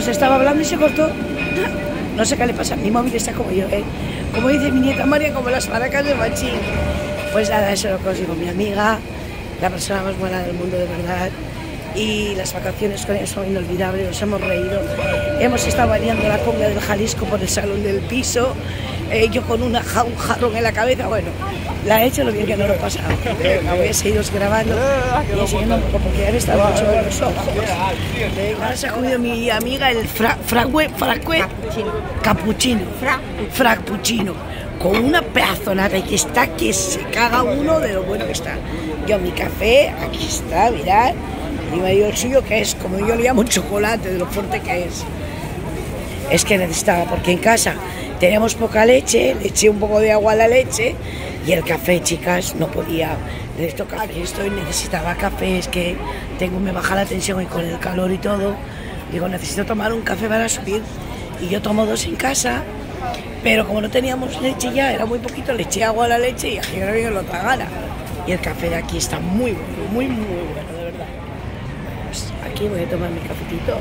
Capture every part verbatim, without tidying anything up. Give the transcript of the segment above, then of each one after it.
pues estaba hablando y se cortó. No sé qué le pasa, mi móvil está como yo, ¿eh? Como dice mi nieta María, como las maracas de Machín. Pues nada, eso lo consigo mi amiga, la persona más buena del mundo de verdad. Y las vacaciones con ella son inolvidables, nos hemos reído. Hemos estado bailando la conga del Jalisco por el salón del piso. Eh, yo con una, un jarrón en la cabeza, bueno, la he hecho lo bien que no lo he pasado. Venga, voy a seguir grabando y enseñando un poco porque ya me está mucho en los ojos. Ahora se ha comido mi amiga el fra, fragüe, fragüe, cappuccino, frappuccino, con una pedazonada y que está que se caga uno de lo bueno que está. Yo mi café, aquí está, mirad, y me dio el suyo que es, como yo le llamo, chocolate, de lo fuerte que es. Es que necesitaba, porque en casa teníamos poca leche, le eché un poco de agua a la leche y el café, chicas, no podía. Necesito café, estoy, necesitaba café, es que tengo, me baja la tensión y con el calor y todo, digo, necesito tomar un café para subir. Y yo tomo dos en casa, pero como no teníamos leche ya, era muy poquito, le eché agua a la leche y aquí no lo tragara. Y el café de aquí está muy bueno, muy, muy bueno, de verdad. Pues aquí voy a tomar mi cafetito.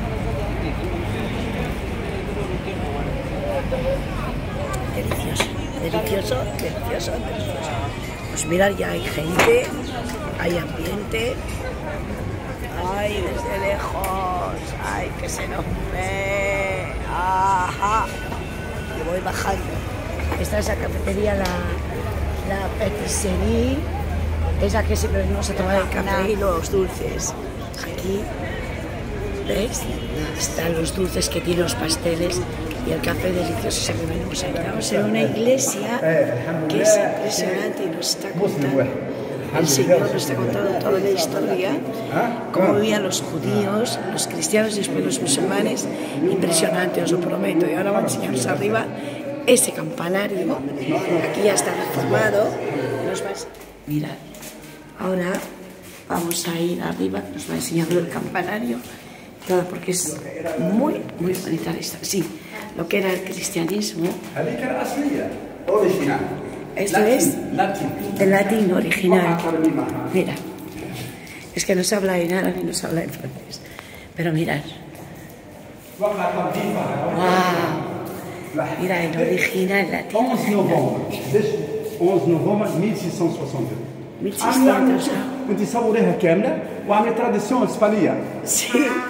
Delicioso, delicioso, delicioso, delicioso. Pues mirad, ya hay gente, hay ambiente. Ay, desde lejos, ay, que se nos ve. Ajá. Y voy bajando. Esta es la cafetería, la, la patisserie, esa que siempre venimos a tomar el café y los dulces. Aquí, ¿veis? Están los dulces que tienen los pasteles. Y el café delicioso ese que venimos aquí. Estamos en una iglesia que es impresionante y nos está contando, el Señor nos está contando toda la historia, cómo vivían los judíos, los cristianos y después los musulmanes. Impresionante, os lo prometo. Y ahora vamos a enseñaros arriba ese campanario. Aquí ya está reformado. Nos va a... Mirad, ahora vamos a ir arriba, nos va enseñando el campanario. Todo porque es muy, muy bonita la historia. Sí, lo que era el cristianismo. Esto es el latín original. Mira, es que no se habla en árabe, no se habla en francés. Pero mirad. ¡Wow! Mira, el original latín. once novembre de mil seiscientos sesenta y dos. mil seiscientos. انت صوريها كامله وعامله تراديسيون اسبانيه. Sí.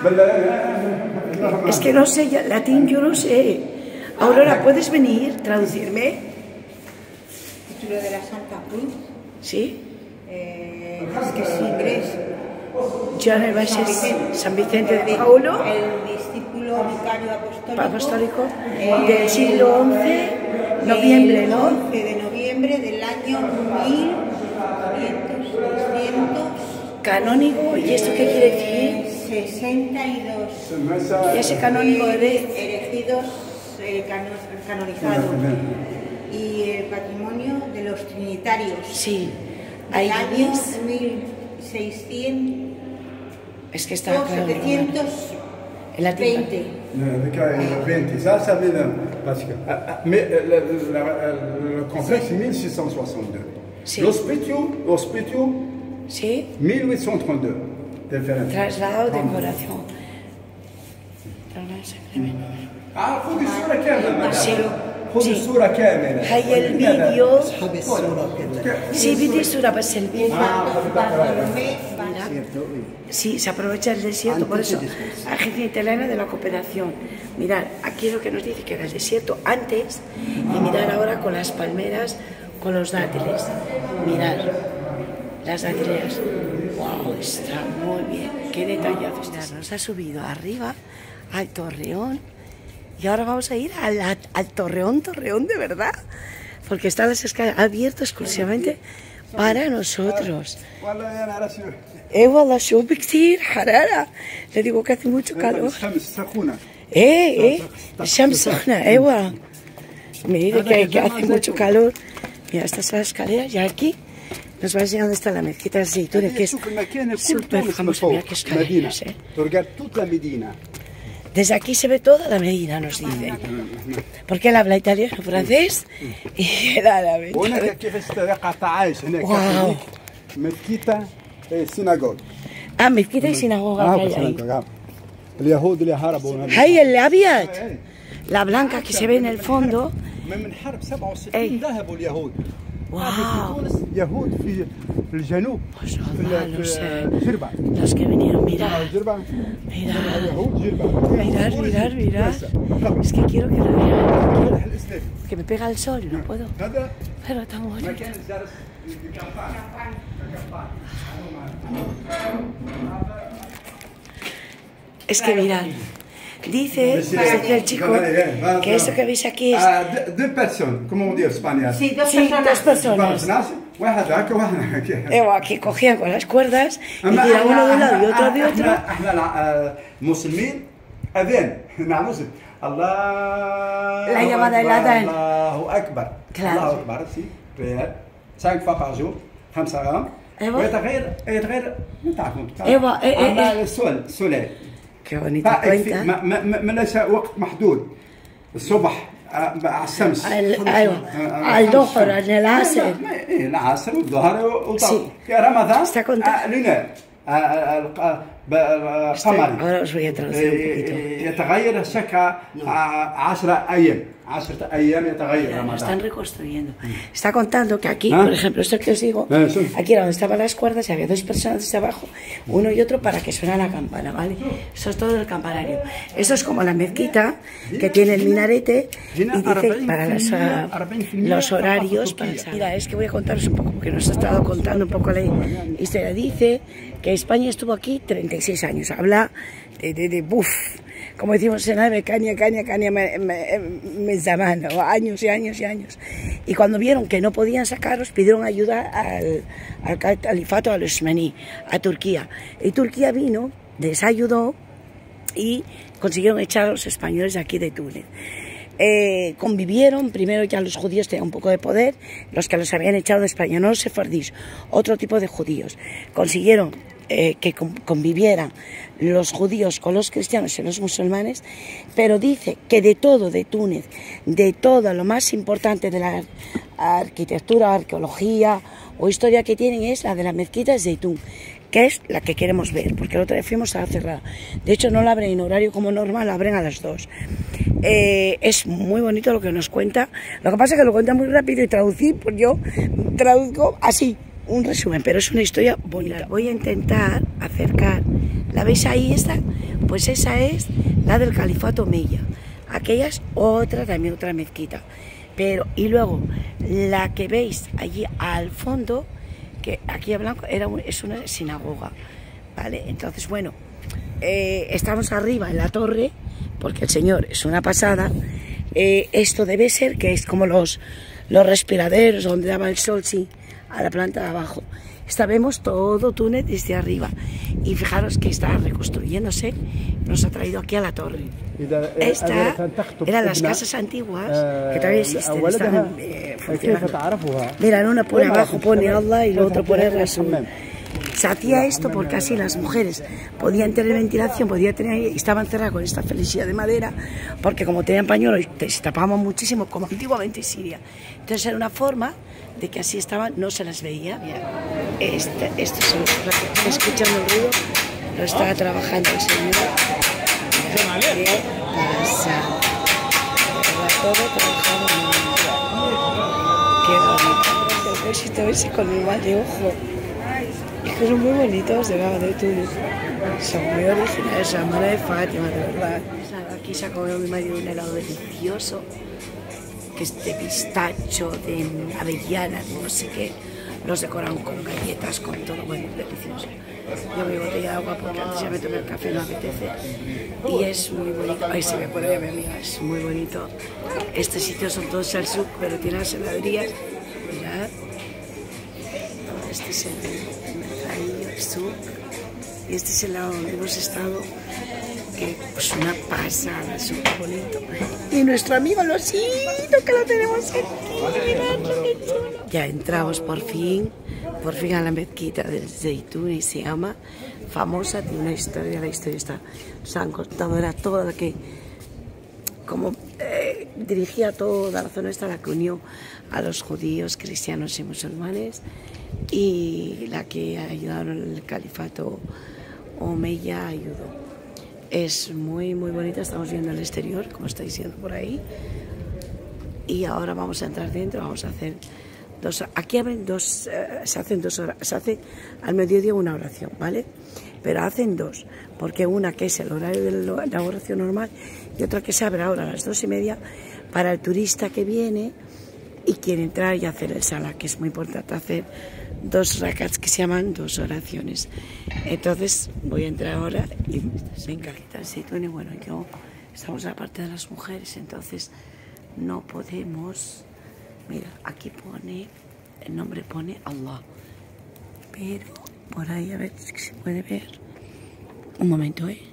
Es que no sé, latín yo no sé. Aurora, ¿puedes venir? ¿Traducirme? Título de la Santa Cruz. Sí. Eh, es que es inglés. John el Baixes, San Vicente de Paulo. El discípulo vicario apostólico. Apostólico del siglo once, noviembre, ¿no? once de noviembre del año mil seiscientos. Canónigo, ¿y esto qué quiere decir? sesenta y dos. ¿Y ese canónigo de elegidos, eh, cano, canonizados? Y el patrimonio de los trinitarios. Sí, Del año es... mil seiscientos. Es que está claro. setecientos veinte. veinte, ça, ça vient de... Parce que... Mais le, le, le complexe mille six cent soixante-deux. Sí. L'hospitio, l'hospitio, Sí. mille huit cent trente-deux. Traslado de corazón. Ah, خذي الصورة كاملة. Sí. خذي الصورة كاملة. Hay el vídeo. Sí, vídeo sura bas el vídeo. Sí, se aprovecha el desierto, por eso Agencia Italiana de la Cooperación. Mirad, aquí es lo que nos dice que era el desierto antes y mirar ahora con las palmeras, con los dátiles. Mirad, las dátiles. Wow, está muy bien, qué detallado está. Nos ha subido arriba al Torreón y ahora vamos a ir al, al Torreón, Torreón de verdad, porque están las escaleras abiertas exclusivamente para nosotros. Eh, والله شوف كثير حرارة. Le digo que hace mucho calor. Eh, eh, الشمس سخنة, ايوه. Me dice que, que hace mucho calor. Mira, estas son las escaleras y aquí nos va a enseñar dónde está la mezquita de Zeitoun, que es súper famosa. Mira qué escaleras, eh. Desde aquí se ve toda la Medina, nos dicen. Porque él habla italiano, francés y el árabe. Wow. Mezquita y sinagoga. Ah, mezquita y sinagoga que hay ahí. اليهود اللي هربوا. هي الأبيض. La blanca que se ve en el fondo. من حرب سبعة وستين ذهبوا اليهود. Wow. يهود في الجنوب. Pues no, في جربة. Los que vinieron, mirad. جربة. Mirad. يهود جربة. Mirad, mirad, mirad. Es que quiero que lo vean. Que me pega el sol, no puedo. Pero tan bonito. Es que mirad. Dice, dice el chico, que esto que veis aquí es... Dos personas, ¿cómo dire España? Sí, dos Sí, dos personas. personas. واحد هكا واحد هكا. Evo, aquí cogían con las cuerdas y tiraban uno de un lado y otro de otro. احنا مسلمين اذان نعم مسلم الله La llamada del adán. الله اكبر الله اكبر سي ريال cinq fois par jour خمسة غرام ويتغير يتغير ما تعرفون ايوه ايه السول السولي. Qué bonito cuenta. ما ما ما ليس وقت محدود الصبح على الشمس. ايوه على الظهر على العصر. ايه العصر والظهر وطول. في رمضان لنا قمري. Ahora os voy a traducir un poquito. يتغير شكل عشرة أيام. عشرة أيام يتغير Lo رمضان. están reconstruyendo. Está contando que aquí, por ejemplo, esto que os digo, aquí era donde estaban las cuerdas y había dos personas desde abajo, uno y otro para que suena la campana, ¿vale? Eso es todo el campanario. Esto es como la mezquita que tiene el minarete y dice para las, uh, los horarios. Para... Mira, es que voy a contaros un poco, porque nos ha estado contando un poco la historia. Dice que España estuvo aquí treinta y seis años. Habla de, de, de buf. Como decimos en árabe, caña, caña, caña, me llaman, años y años y años. Y cuando vieron que no podían sacarlos, pidieron ayuda al, al califato, al Osmaní, a Turquía. Y Turquía vino, les ayudó y consiguieron echar a los españoles de aquí de Túnez. Eh, convivieron, primero ya los judíos tenían un poco de poder, los que los habían echado de España, no los sefardíes, otro tipo de judíos. Consiguieron Eh, que convivieran los judíos con los cristianos y los musulmanes, pero dice que de todo de Túnez, de todo lo más importante de la arquitectura, arqueología o historia que tienen es la de la mezquita de Zeitún, que es la que queremos ver, porque el otro día fuimos a la cerrada. De hecho no la abren en horario como normal, la abren a las dos. Eh, es muy bonito lo que nos cuenta, lo que pasa es que lo cuenta muy rápido y traducir, pues yo traduzco así. Un resumen, pero es una historia bonita. Voy a intentar acercar. ¿La veis ahí esta? Pues esa es la del califato Omeya. Aquella es otra, también otra mezquita. Pero, y luego, la que veis allí al fondo, que aquí a blanco, era un, es una sinagoga. ¿Vale? Entonces, bueno, eh, estamos arriba en la torre, porque el Señor es una pasada. Eh, esto debe ser que es como los, los respiraderos donde daba el sol, sí, a la planta de abajo. Esta vemos todo Túnez desde arriba y fijaros que está reconstruyéndose, nos ha traído aquí a la torre. Esta eran las casas antiguas que todavía existen, están eh, funcionando. Miran, una pone abajo pone Allah y la otra pone Rasul. Se hacía esto porque así las mujeres podían tener ventilación, podían tener, estaban cerradas con esta felicía de madera, porque como tenían pañuelo y se tapaban muchísimo, como antiguamente en Siria. Entonces era una forma de que así estaban, no se las veía. Este, esto es el, escuchando el ruido, lo estaba trabajando el Señor. ¿Qué pasa? Todo trabajado. Qué bonito. Si te ves con el mal de ojo. Es que son muy bonitos de Gaba de Túnez. Son muy originales, la mano de Fátima, de verdad. Aquí se ha comido mi marido un helado delicioso, que es de pistacho, de avellana, de no sé qué. Los decoran con galletas, con todo, bueno, delicioso. Yo mi botella de agua porque antes ya me tomé el café, no apetece. Y es muy bonito. Ay, se me pone de mi amiga, es muy bonito. Este sitio son todos al sur, pero tiene las heladerías. Mirad. Este es el mercadillo, el sur. Y este es el lado donde hemos estado, que pues una pasada, súper bonito. Y nuestro amigo Losito, que lo tenemos aquí, mirad qué chulo. Ya entramos por fin, por fin a la mezquita del Zeitún, y se llama, famosa, tiene una historia, la historia está, nos han contado, era toda la que, como eh, dirigía toda la zona esta, la que unió a los judíos, cristianos y musulmanes, y la que ayudaron el califato Omeya ayudó. Es muy, muy bonita. Estamos viendo el exterior, como estáis viendo por ahí. Y ahora vamos a entrar dentro, vamos a hacer dos... Aquí abren dos, eh, se hacen dos horas, se hace al mediodía una oración, ¿vale? Pero hacen dos, porque una que es el horario de la oración normal y otra que se abre ahora a las dos y media para el turista que viene y quiere entrar y hacer el sala, que es muy importante hacer dos rakats que se llaman dos oraciones. Entonces voy a entrar ahora y venga, quitar Zeitoun. Bueno, yo estamos en la parte de las mujeres, entonces no podemos. Mira, aquí pone, el nombre pone Allah, pero por ahí a ver si se puede ver. Un momento, ¿eh?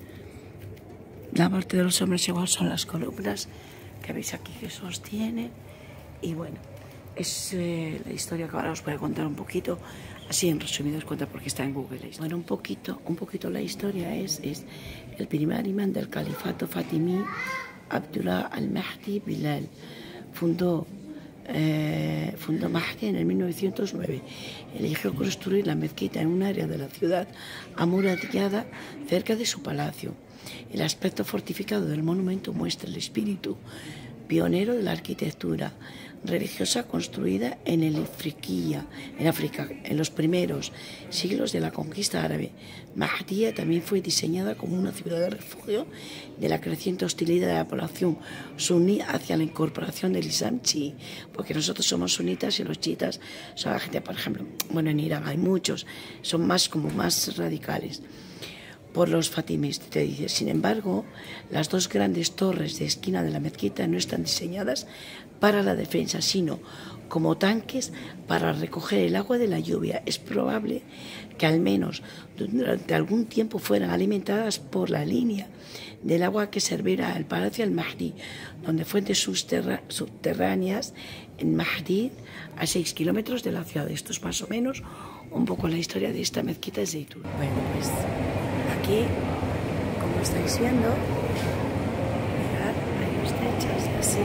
La parte de los hombres igual son las columnas que veis aquí que sostienen. Y bueno, es eh, la historia que ahora os voy a contar un poquito, así en resumidos cuentas porque está en Google. Bueno, un poquito, un poquito la historia es, es el primer imán del califato fatimí, Abdullah al-Mahdi Bilal. Fundó Eh, fundó Mahdi en el mil novecientos nueve. Eligió construir la mezquita en un área de la ciudad amurallada cerca de su palacio. El aspecto fortificado del monumento muestra el espíritu pionero de la arquitectura religiosa construida en el Afriquía, en África, en los primeros siglos de la conquista árabe. Mahdia también fue diseñada como una ciudad de refugio de la creciente hostilidad de la población suní hacia la incorporación del Islam chií, porque nosotros somos sunitas y los chiitas son la gente, por ejemplo, bueno, en Irán hay muchos, son más como más radicales por los fatimíes, te dice. Sin embargo, las dos grandes torres de esquina de la mezquita no están diseñadas para la defensa, sino como tanques para recoger el agua de la lluvia. Es probable que al menos durante algún tiempo fueran alimentadas por la línea del agua que servirá al Palacio al-Mahdi, donde fuentes subterráneas en Mahdi, a seis kilómetros de la ciudad. Esto es más o menos un poco la historia de esta mezquita de Zeitoun. Bueno, pues aquí, como estáis viendo, mirad, hay los techos así.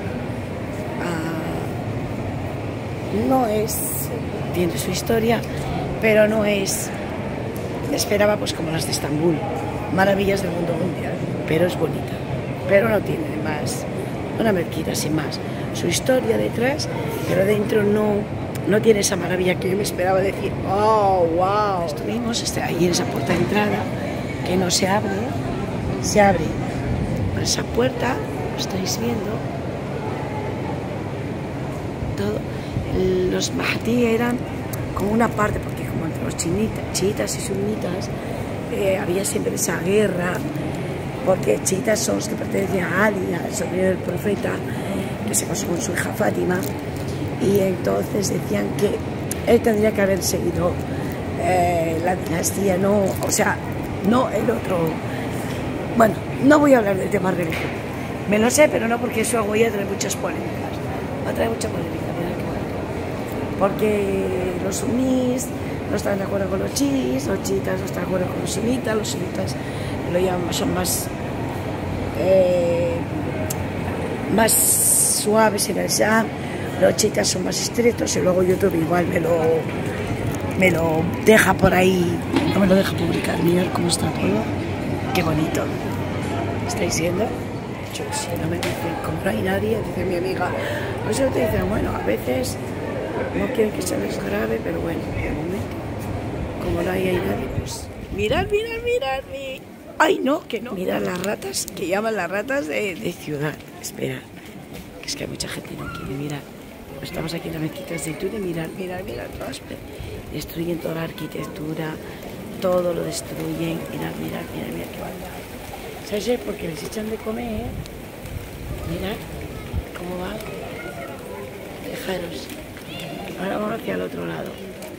Ah, no es, tiene su historia, pero no es, esperaba pues como las de Estambul, maravillas del mundo mundial, pero es bonita, pero no tiene más, una mezquita sin más, su historia detrás, pero dentro no, no tiene esa maravilla que yo me esperaba decir, oh, wow. Estuvimos ahí en esa puerta de entrada, que no se abre, se abre por esa puerta, lo estáis viendo, todo. Los Mahdi eran como una parte, porque como entre los chinitas, chiitas y sunitas eh, había siempre esa guerra, porque chiitas son los que pertenecían a Ali, al sobrino del profeta, que se casó con su hija Fátima, y entonces decían que él tendría que haber seguido eh, la dinastía, no, o sea, no el otro. Bueno, no voy a hablar del tema religioso, me lo sé, pero no porque eso voy a traer muchas polémicas, va a traer mucha polémica. Porque los sunís no están de acuerdo con los chiíes, los chiitas no están de acuerdo con los sunitas, los sunitas lo llaman, son más, eh, más suaves en el Islam, los chiitas son más estrictos, y luego YouTube igual me lo, me lo deja por ahí, no me lo deja publicar. Mirad cómo está todo, qué bonito. ¿Estáis viendo? Yo, si no me dicen, como no hay nadie, dice mi amiga, pues yo te dicen, bueno, a veces no quieren que se les grabe, pero bueno, de momento, como no hay ahí nadie, pues mirad, mirad, mirad, mirad. Ay, no, que no. Mirad las ratas, que llaman las ratas de, de ciudad. Esperad, que es que hay mucha gente que no quiere mirar. Estamos aquí en la mezquita de Zeitoun y mirad, mirad, mirad, todas destruyen toda la arquitectura, todo lo destruyen. Mirad, mirad, mirad, mirad, qué barbaro. ¿Sabes? Porque les echan de comer, mirad cómo va. Dejaros. Ahora vamos hacia el otro lado.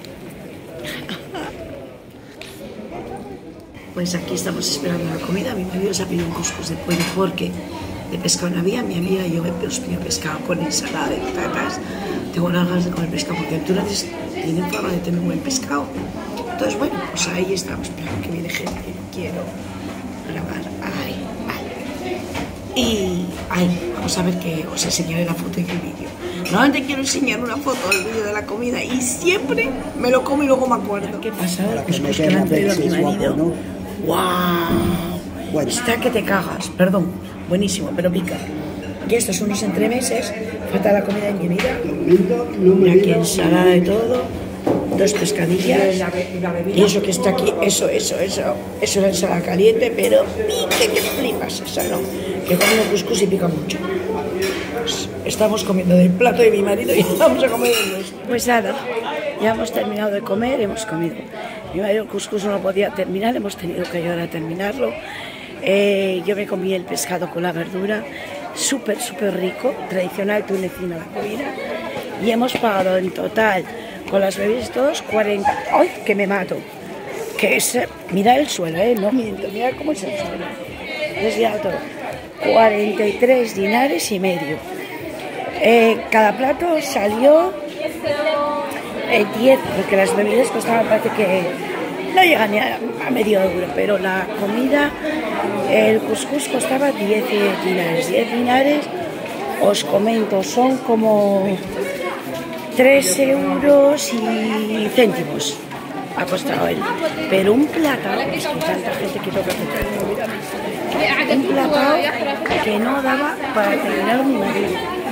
Pues aquí estamos esperando la comida. Mi marido se ha pedido un cuscús de pollo porque de pescado no había. Mi amiga y yo me pido pescado con ensalada de patatas. Tengo unas ganas de comer pescado porque en Túnez tienen fama de tener buen pescado. Entonces, bueno, pues ahí estamos esperando que viene gente. Quiero grabar. Ay, ay. Y ay, vamos a ver que os enseñaré la foto y el vídeo. Normalmente quiero enseñar una foto del vídeo de la comida y siempre me lo como y luego me acuerdo. ¿Qué pasa? Pues que me han traído a mi marido. ¡Wow! Está que te cagas, perdón, buenísimo, pero pica. Y estos son unos entremeses, falta la comida en mi vida. Y aquí ensalada de todo, dos pescadillas. Y eso que está aquí, eso, eso, eso, eso es la ensalada caliente, pero pique que flipas, esa no. Que comemos cuscús y pica mucho. Pues estamos comiendo del plato de mi marido y vamos a comer de nuestro. Pues nada, ya hemos terminado de comer, hemos comido. Mi marido el cuscús no lo podía terminar, hemos tenido que ayudar a terminarlo. Eh, yo me comí el pescado con la verdura, súper, súper rico, tradicional tunecina la comida. Y hemos pagado en total, con las bebidas todos, cuarenta... ¡Ay, que me mato! Que es... Mira el suelo, ¿eh? No miento, mira cómo es el suelo. Es ya todo. cuarenta y tres dinares y medio. Eh, cada plato salió eh, diez, porque las bebidas costaban, parece que no llegan ni a, a medio euro, pero la comida, el cuscús costaba diez dinares. diez dinares, os comento, son como tres euros y céntimos ha costado él. Pero un platado, es que tanta gente que toca un platado que no daba para terminar mi marido.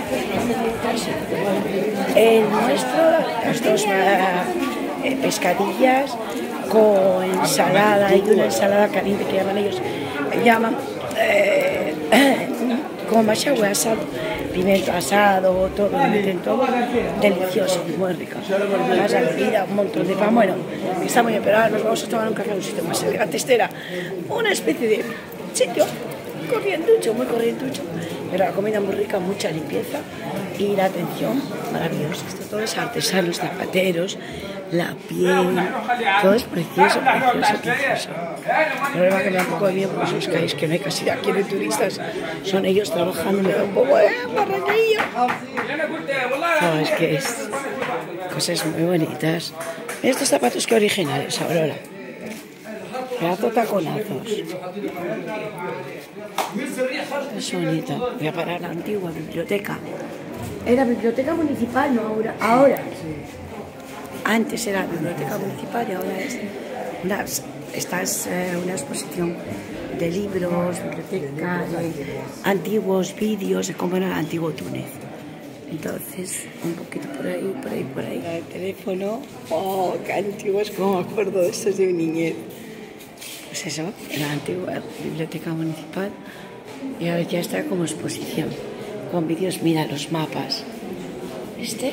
El nuestro, las dos eh, pescadillas con ensalada y una ensalada caliente que llaman ellos, llaman eh, como machagüe asado, pimiento asado, todo, meten todo, delicioso, muy rico. Más la bebida, un montón de pan, bueno, está muy bien, pero ahora nos vamos a tomar un café en un sitio más elegante. Este era una especie de sitio corrientucho, muy corrientucho, pero la comida muy rica, mucha limpieza y la atención maravillosa. Esto todo es artesanos, zapateros, la piel, todo es precioso, precioso, precioso. El problema que me da un poco de miedo porque os buscáis que no hay casi aquí de turistas, son ellos trabajando, me da un poco de barraquillo. No, es que es cosas muy bonitas. Mira estos zapatos que originales, Aurora. Pedazo taconazos. Es bonito. Voy a parar a la antigua biblioteca. Era biblioteca municipal, no ahora. Ahora. Antes era biblioteca municipal y ahora es una, esta es eh, una exposición de libros, biblioteca, de antiguos vídeos de cómo era el antiguo Túnez. Entonces, un poquito por ahí, por ahí, por ahí. El teléfono, oh, qué antiguos, cómo me acuerdo de estos de mi niñez. Pues eso, la antigua biblioteca municipal y ahora ya está como exposición, con vídeos, mira los mapas. ¿Viste?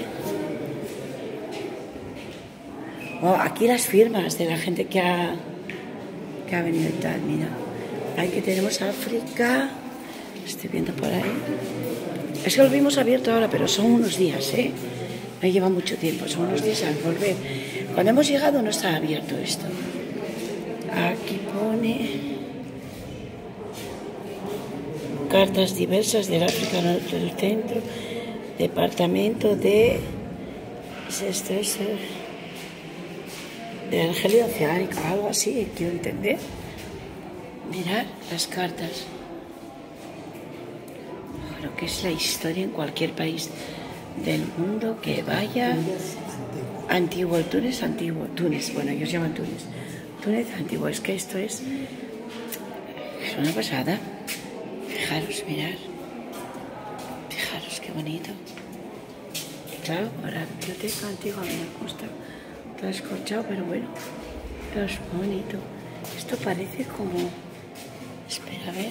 Oh, aquí las firmas de la gente que ha, que ha venido y tal, mira. Aquí tenemos África, estoy viendo por ahí. Es que lo vimos abierto ahora, pero son unos días, ¿eh? No lleva mucho tiempo, son unos días al volver. Cuando hemos llegado no estaba abierto esto. Aquí pone cartas diversas del África del Centro, departamento de de Argelia Oceánica, algo así, quiero entender. Mirad las cartas. Lo que es la historia en cualquier país del mundo que vaya. Antiguo, Túnez, antiguo, Túnez, bueno, ellos llaman Túnez. Túnez antiguo, es que esto es, es una pasada. Fijaros, mirad. Fijaros qué bonito. Y claro, ahora biblioteca antigua, me gusta. Todo escorchado, pero bueno, pero es bonito. Esto parece como... Espera, a ver.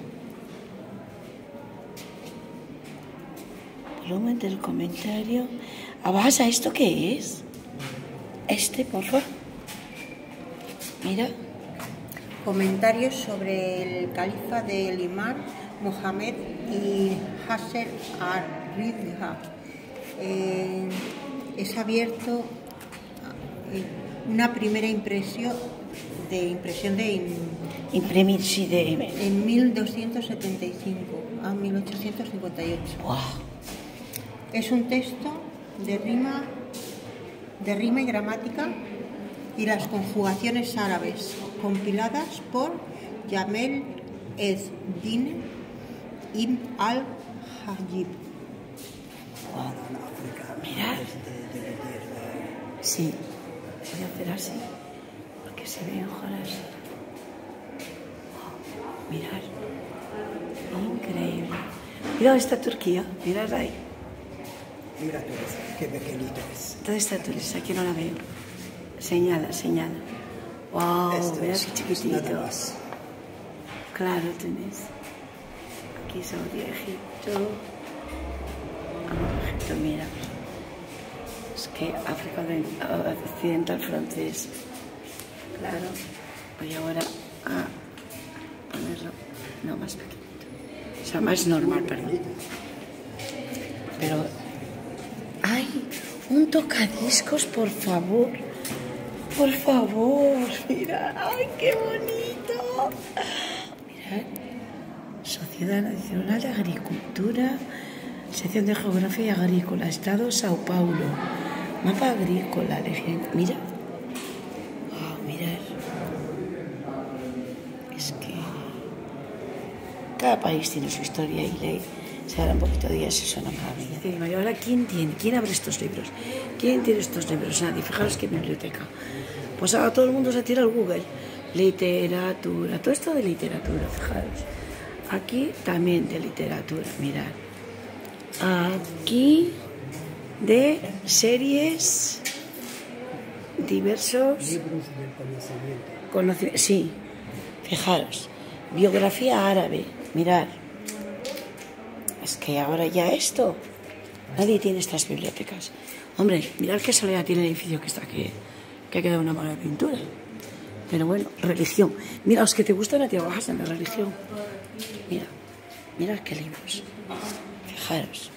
Volumen del comentario. Abasa, ¿esto qué es? Este, por favor. Mira. Comentarios sobre el califa del Imam Mohammed y Hassan al-Ridha. Eh, es abierto una primera impresión de impresión de imprimir, sí, de en mil doscientos setenta y cinco a mil ochocientos cincuenta y ocho. Wow. Es un texto de rima, de rima y gramática y las conjugaciones árabes compiladas por Jamel ez-Din ibn al-Hajib. Wow. Mirad. Sí. Voy a hacer así, porque se ve ojalá así. Mirad. Increíble. Mira esta Turquía, mirad ahí. Mira Túnez, qué pequeñito es. ¿Dónde está Túnez? Aquí no la veo. Señala, señala. Wow, Esto mira es qué chiquitito. nada más. Claro, Túnez. Aquí Saudi, Egipto. Ah, Egipto, mira. Es que África Occidental francés. Claro. Voy ahora a ponerlo, no, más pequeñito. O sea, más normal, perdón. Pero, ¡ay! Un tocadiscos, por favor. Por favor, mira. ¡Ay, qué bonito! Mirad. Sociedad Nacional de Agricultura, Sección de Geografía Agrícola, Estado Sao Paulo. Mapa agrícola, mira. Oh, mirad. Es que cada país tiene su historia y ley. Se hará un poquito de días, es una maravilla. Sí, María, ahora, ¿quién tiene? ¿Quién abre estos libros? ¿Quién tiene estos libros? Nadie. Fijaros qué biblioteca. Pues ahora todo el mundo se tira al Google. Literatura. Todo esto de literatura, fijaros. Aquí también de literatura, mirad. Aquí de series diversos. Libros del conocimiento. Conoci sí, fijaros. Biografía árabe, mirad. Es que ahora ya esto, nadie tiene estas bibliotecas. Hombre, mirad qué soledad tiene el edificio que está aquí, que ha quedado una mala pintura. Pero bueno, religión. Mira, los que te gustan a ti bajas en la religión. Mira, mirad qué libros. Fijaros.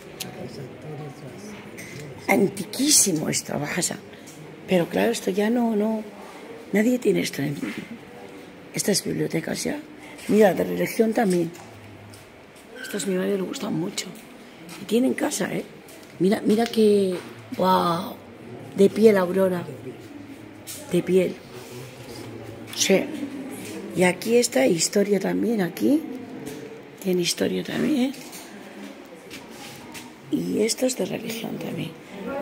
Antiquísimo esto, bajas. Pero claro, esto ya no, no. Nadie tiene esto en estas bibliotecas ya. Mira, de religión también. Estos a mi marido le gustan mucho. Y tienen casa, ¿eh? Mira, mira que... ¡Wow! De piel, Aurora. De piel. Sí. Y aquí está historia también, aquí. Tiene historia también. Y esto es de religión también.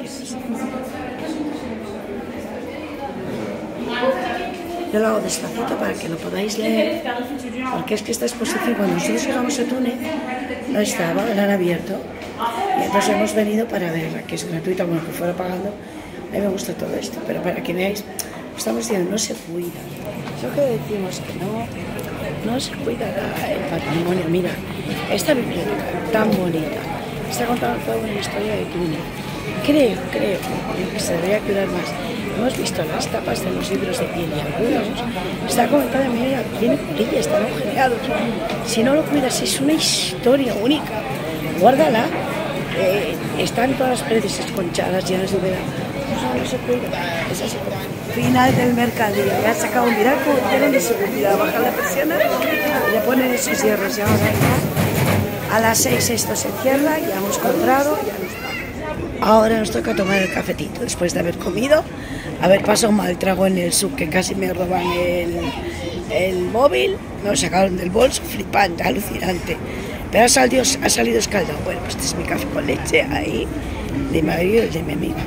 Yo lo hago despacito para que lo podáis leer, porque es que esta exposición, cuando nosotros llegamos a Túnez, no estaba, la han abierto, y entonces hemos venido para verla, que es gratuita, bueno, que fuera pagando. A mí me gusta todo esto, pero para que veáis, estamos diciendo, no se cuida. Lo que decimos que no, no se cuida el patrimonio. Mira, esta biblioteca tan bonita, está contando toda una historia de Túnez. Creo, creo que se debería cuidar más. Hemos visto las tapas de los libros de piel y algunos está comentada, mira, tiene colillas, están agujereados. Si no lo cuidas, es una historia única. Guárdala. Eh, están todas las paredes esconchadas, llenas de humedad. No, no se cuida. Es así como final del mercadillo. Ya se acabó. Mirad cómo tienen de seguridad. Bajan la persiana y le ponen esos hierros. Ya vamos a ir. A las seis esto se cierra, ya hemos comprado, ya no está. Ahora nos toca tomar el cafetito después de haber comido, haber pasado un mal trago en el sub, que casi me roban el, el móvil, me lo sacaron del bolso, flipante, alucinante. Pero ha salido, ha salido escaldado. Bueno, pues este es mi café con leche ahí, de mi marido y el de mi amigo.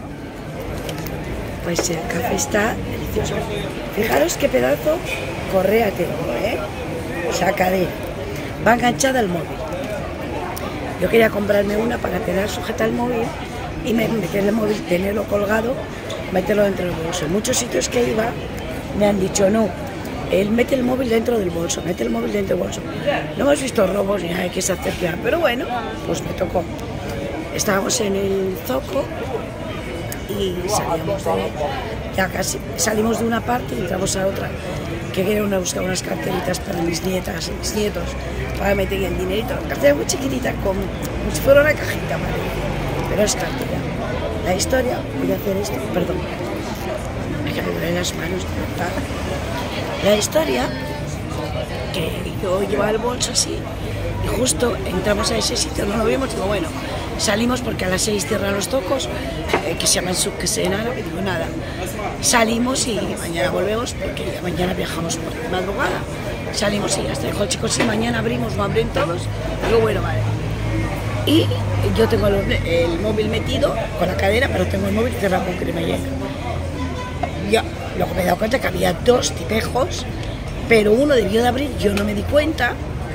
Pues el café está delicioso. Fijaros qué pedazo correa tengo, ¿eh? Sacadera. Va enganchada al móvil. Yo quería comprarme una para tener sujeta al móvil y meter el móvil, tenerlo colgado, meterlo dentro del bolso. En muchos sitios que iba me han dicho no, él mete el móvil dentro del bolso, mete el móvil dentro del bolso. No hemos visto robos ni nada que se acerque, pero bueno, pues me tocó. Estábamos en el Zoco y salíamos de, ya casi salimos de una parte y entramos a otra, que quería una, buscar unas carteritas para mis nietas y mis nietos, para meter el dinerito. Una cartera muy chiquitita, como, como si fuera una cajita, ¿vale? Pero es cartera. La historia, voy a hacer esto, perdón, hay que poner las manos, ¿verdad? La historia, que yo llevaba el bolso así, y justo entramos a ese sitio, no lo vimos, digo, bueno, salimos porque a las seis cierran los tocos, eh, que se llaman sub, que se nada, y digo, nada, salimos y mañana volvemos, porque mañana viajamos por madrugada, salimos y ya está, dijo el chico, sí, mañana abrimos, no abren todos, digo, bueno, vale. Y yo tengo el, el móvil metido con la cadera, pero tengo el móvil cerrado con cremallera. Yo luego me he dado cuenta que había dos tipejos pero uno debió de abrir, yo no me di cuenta,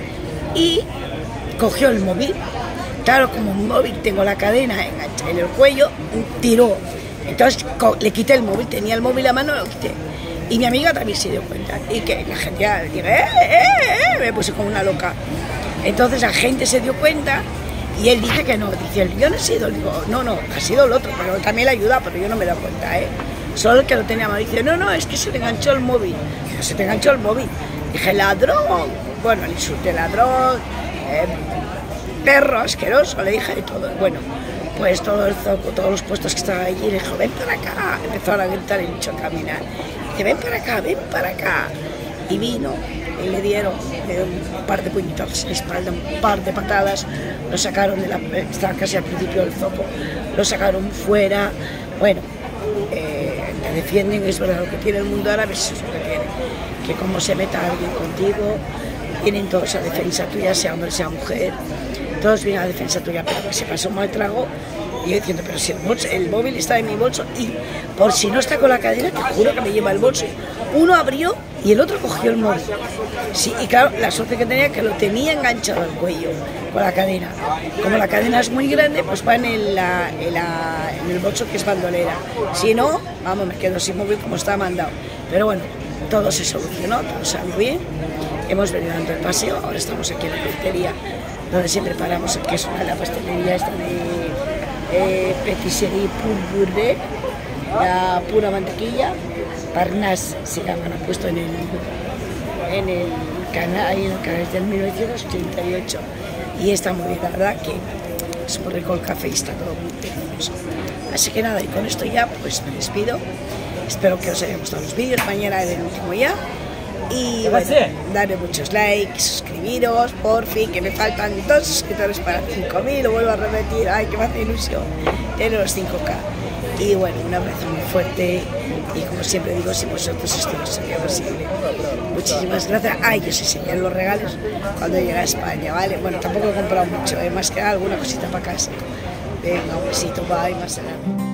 y cogió el móvil. Claro, como mi móvil tengo la cadena enganchada en el cuello, tiró. Entonces le quité el móvil, tenía el móvil a mano, lo quité. Y mi amiga también se dio cuenta. Y que la gente ya dije, eh, eh, eh, me puse como una loca. Entonces la gente se dio cuenta y él dice que no. Dice, yo no he sido, digo, no, no, ha sido el otro, pero también le ayuda, pero yo no me he dado cuenta, ¿eh? Solo el que lo tenía mal. Dice, no, no, es que se te enganchó el móvil. No se te enganchó el móvil. Dije, ladrón. Bueno, le insulté ladrón, eh, perro asqueroso, le dije de todo. Bueno, pues todo el zoco, todos los puestos que estaban allí, le dijo, ven para acá. Empezaron a gritar y echó a caminar. Dice, ven para acá, ven para acá. Y vino y le dieron eh, un par de puñetazos en la espalda, un par de patadas. Lo sacaron de la, estaba casi al principio del zoco, lo sacaron fuera. Bueno, eh, le defienden, es verdad, lo que tiene el mundo árabe, eso es lo que tiene. Que como se meta alguien contigo, vienen todos a defensa tuya, sea hombre, sea mujer, todos vienen a defensa tuya, pero que se pasó un mal trago. Y yo diciendo, pero si el, bolso, el móvil está en mi bolso y por si no está con la cadena, te juro que me lleva el bolso. Uno abrió y el otro cogió el móvil. Sí, y claro, la suerte que tenía que lo tenía enganchado al cuello con la cadena. Como la cadena es muy grande, pues va en el, la, en, la, en el bolso que es bandolera. Si no, vamos, me quedo sin móvil como estaba mandado. Pero bueno, todo se solucionó, todo salió bien. Hemos venido dando el paseo, ahora estamos aquí en la pastelería, donde siempre paramos, que es una de la pastelería esta de... Eh, Patisserie Pour Bourdet, la pura mantequilla, Parnas se llama, lo han puesto en el, en el canal, ahí en el canal del mil novecientos ochenta y ocho, y está muy bien, la verdad que es muy rico el café y está todo muy delicioso. Así que nada, y con esto ya pues me despido, espero que os hayan gustado los vídeos, mañana es el último ya. Y bueno, darle muchos likes, suscribiros, por fin, que me faltan dos suscriptores para cinco mil, lo vuelvo a repetir, ay, que me hace ilusión tener los cinco K. Y bueno, un abrazo muy fuerte y como siempre digo, sin vosotros esto no sería posible. Muchísimas gracias. Ay, yo os enseñaré los regalos cuando llegue a España, ¿vale? Bueno, tampoco he comprado mucho, ¿eh? Más que alguna cosita para casa. Venga, un besito, bye, más adelante.